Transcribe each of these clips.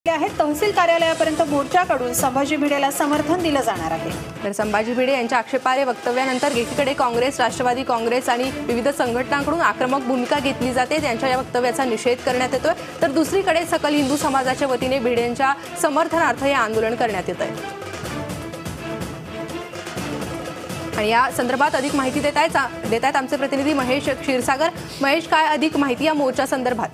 आहेत तहसील कार्यालयापर्यंत मोर्चाकडून संभाजी भिडेला समर्थन दिलं जाणार आहे। तर संभाजी भिडे यांच्या आक्षेपार्ह वक्तव्यानंतर एकीकडे काँग्रेस, राष्ट्रवादी काँग्रेस आणि विविध संघटनांकडून आक्रमक भूमिका घेतली जाते, त्यांच्या या वक्तव्याचा निषेध करण्यात येतोय। तर दुसरीकडे सकल हिंदू समाजाच्या वतीने भिडेंच्या समर्थनार्थ हे आंदोलन करण्यात येत आहे। आणि या संदर्भात अधिक माहिती देत आहेत आमचे प्रतिनिधी महेश क्षीरसागर। महेश, काय अधिक माहिती या मोर्चा संदर्भात?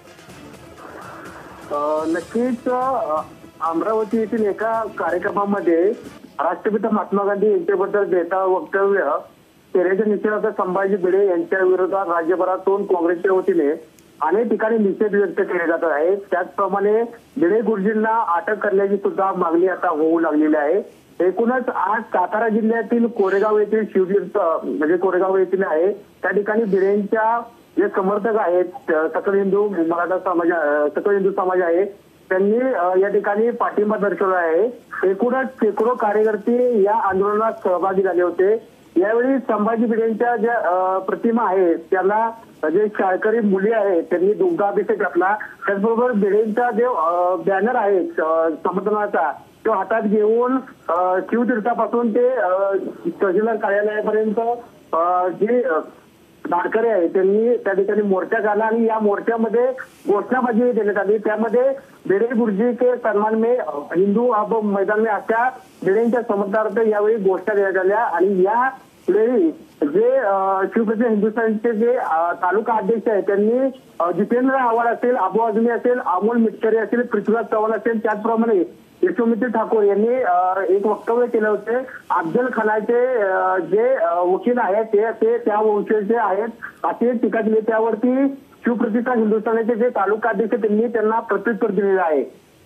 नक्कीच अमरावती येथील एका कार्यक्रमामध्ये राष्ट्रपिता महात्मा गांधी यांच्याबद्दल देता वक्तव्य केल्याच्या निषेधार्थ संभाजी भिडे यांच्या विरोधात राज्यभरातून काँग्रेसच्या वतीने अनेक ठिकाणी निषेध व्यक्त केले जात आहे। त्याचप्रमाणे भिडे गुरुजींना अटक करण्याची सुद्धा मागणी आता होऊ लागलेली आहे। एकूणच आज सातारा जिल्ह्यातील कोरेगाव येथील शिवतीर्थ म्हणजे कोरेगाव येथील आहे त्या ठिकाणी भिडेंच्या जे समर्थक आहेत सकल हिंदू मराठा समाज, सकल हिंदू समाज आहे, त्यांनी या ठिकाणी पाठिंबा दर्शवला आहे। एकूणच शेकडो कार्यकर्ते या आंदोलनात सहभागी झाले होते। यावेळी संभाजी भिडेंच्या ज्या प्रतिमा आहेत त्याला जे शाळकरी मुली आहेत त्यांनी दुग्धाभिषेक घातला। त्याचबरोबर भिडेंचा जे बॅनर आहे समर्थनाचा तो हातात घेऊन शिवतीर्थापासून ते तहसीलदार कार्यालयापर्यंत जे धारकरी आहे त्यांनी त्या ठिकाणी मोर्चा काढला आणि या मोर्चामध्ये घोषणाबाजी देण्यात आली। त्यामध्ये भिडे गुरुजी के सन्मान में हिंदू अब मैदान में अशा भिडेंच्या समर्थनार्थ यावेळी घोषणा देण्यात आल्या। आणि या वेळी जे शिवप्रतिष्ठान हिंदुस्थानचे जे तालुका अध्यक्ष आहेत त्यांनी जितेंद्र आव्हाड असेल, अबू आझमी असेल, अमोल मिटकरी असेल, पृथ्वीराज चव्हाण असेल, त्याचप्रमाणे यशोमती ठाकूर यांनी एक वक्तव्य केलं होते। अफजल खानाचे जे वकील आहेत ते त्या वंशाचे आहेत असे टीका केली। त्यावरती शिवप्रतिष्ठान हिंदुस्थानचे जे तालुका अध्यक्ष त्यांनी त्यांना प्रत्युत्तर दिलेलं आहे।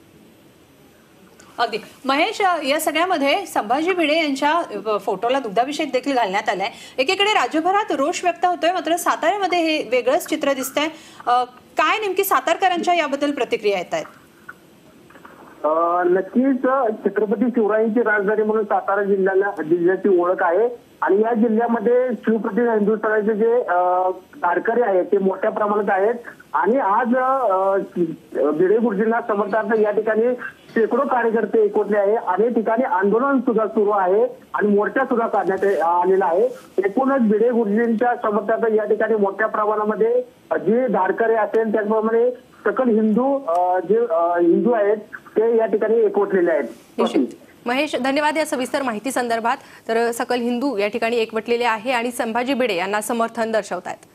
अगदी महेश, या सगळ्यामध्ये संभाजी भिडे यांच्या फोटोला दुग्धाभिषेक देखील घालण्यात आलाय। एकीकडे राज्यभरात रोष व्यक्त होतोय, मात्र साताऱ्यामध्ये हे वेगळंच चित्र दिसतंय। काय नेमकी सातारकरांच्या याबद्दल प्रतिक्रिया येत आहेत? नक्कीच छत्रपती शिवरायांची राजधानी म्हणून सातारा जिल्ह्याची ओळख आहे आणि या जिल्ह्यामध्ये शिवप्रतिष्ठान हिंदुस्थानाचे जे धारकरी आहेत ते मोठ्या प्रमाणात आहेत। आणि आज भिडे गुरुजींना समर्थनार्थ या ठिकाणी शेकडो कार्यकर्ते एकवटले आहे। अनेक ठिकाणी आंदोलन सुद्धा सुरू आहे आणि मोर्चा सुद्धा काढण्यात आलेला आहे। एकूणच भिडे गुरुजींच्या समर्थनार्थ या ठिकाणी मोठ्या प्रमाणामध्ये जे धारकरी असेल त्याचप्रमाणे सकल हिंदू जे हिंदू आहेत ते या ठिकाणी एकवटलेले आहेत। महेश, धन्यवाद या सविस्तर माहिती संदर्भात। तर सकल हिंदू या ठिकाणी एकवटलेले आहे आणि संभाजी भिडे यांना समर्थन दर्शवतात।